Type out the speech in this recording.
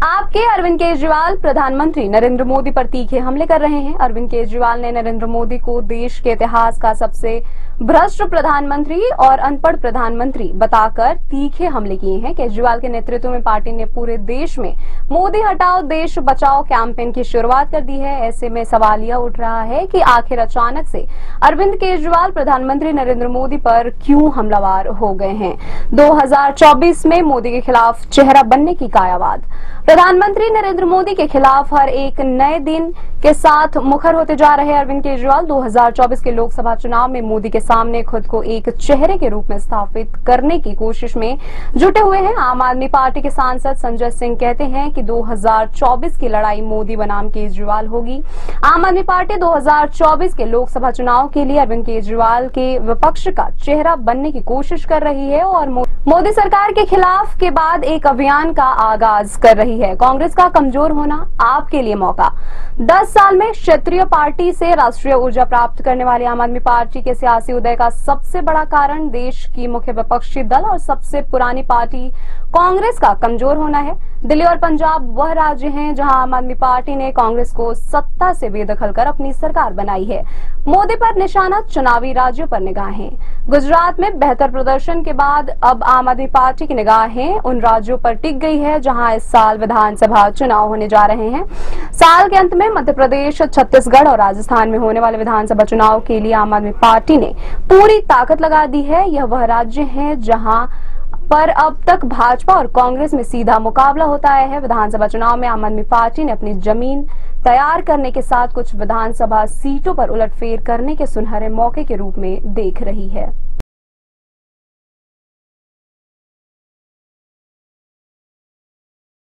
आपके अरविंद केजरीवाल प्रधानमंत्री नरेंद्र मोदी पर तीखे हमले कर रहे हैं। अरविंद केजरीवाल ने नरेंद्र मोदी को देश के इतिहास का सबसे भ्रष्ट प्रधानमंत्री और अनपढ़ प्रधानमंत्री बताकर तीखे हमले किए हैं। केजरीवाल के नेतृत्व में पार्टी ने पूरे देश में मोदी हटाओ देश बचाओ कैंपेन की शुरुआत कर दी है। ऐसे में सवाल यह उठ रहा है कि आखिर अचानक से अरविंद केजरीवाल प्रधानमंत्री नरेंद्र मोदी पर क्यों हमलावर हो गए हैं। 2024 में मोदी के खिलाफ चेहरा बनने की कायावाद। प्रधानमंत्री नरेंद्र मोदी के खिलाफ हर एक नए दिन के साथ मुखर होते जा रहे अरविंद केजरीवाल 2024 के लोकसभा चुनाव में मोदी के सामने खुद को एक चेहरे के रूप में स्थापित करने की कोशिश में जुटे हुए हैं। आम आदमी पार्टी के सांसद संजय सिंह कहते हैं कि 2024 की लड़ाई मोदी बनाम केजरीवाल होगी। आम आदमी पार्टी 2024 के लोकसभा चुनाव के लिए अरविंद केजरीवाल के विपक्ष का चेहरा बनने की कोशिश कर रही है और मोदी सरकार के खिलाफ के बाद एक अभियान का आगाज कर रही है। कांग्रेस का कमजोर होना आपके लिए मौका। 10 साल में क्षेत्रीय पार्टी से राष्ट्रीय ऊर्जा प्राप्त करने वाली आम आदमी पार्टी के सियासी उदय का सबसे बड़ा कारण देश की मुख्य विपक्षी दल और सबसे पुरानी पार्टी कांग्रेस का कमजोर होना है। दिल्ली और पंजाब वह राज्य हैं जहां आम आदमी पार्टी ने कांग्रेस को सत्ता से बेदखल कर अपनी सरकार बनाई है। मोदी पर निशाना चुनावी राज्यों पर निगाहें। गुजरात में बेहतर प्रदर्शन के बाद अब आम आदमी पार्टी की निगाहें उन राज्यों पर टिक गई है जहां इस साल विधानसभा चुनाव होने जा रहे हैं। साल के अंत में मध्य प्रदेश, छत्तीसगढ़ और राजस्थान में होने वाले विधानसभा चुनाव के लिए आम आदमी पार्टी ने पूरी ताकत लगा दी है। यह वह राज्य हैं जहां पर अब तक भाजपा और कांग्रेस में सीधा मुकाबला होता है। विधानसभा चुनाव में आम आदमी पार्टी ने अपनी जमीन तैयार करने के साथ कुछ विधानसभा सीटों पर उलटफेर करने के सुनहरे मौके के रूप में देख रही है।